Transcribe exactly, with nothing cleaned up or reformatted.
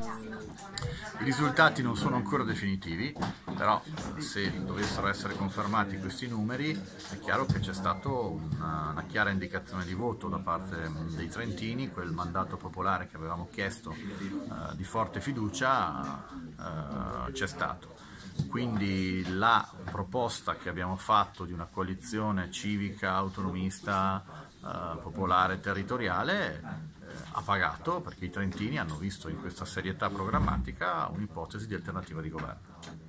I risultati non sono ancora definitivi, però se dovessero essere confermati questi numeri è chiaro che c'è stata una, una chiara indicazione di voto da parte dei trentini, quel mandato popolare che avevamo chiesto eh, di forte fiducia eh, c'è stato. Quindi la proposta che abbiamo fatto di una coalizione civica, autonomista, eh, popolare, territoriale eh, ha pagato, perché i trentini hanno visto in questa serietà programmatica un'ipotesi di alternativa di governo.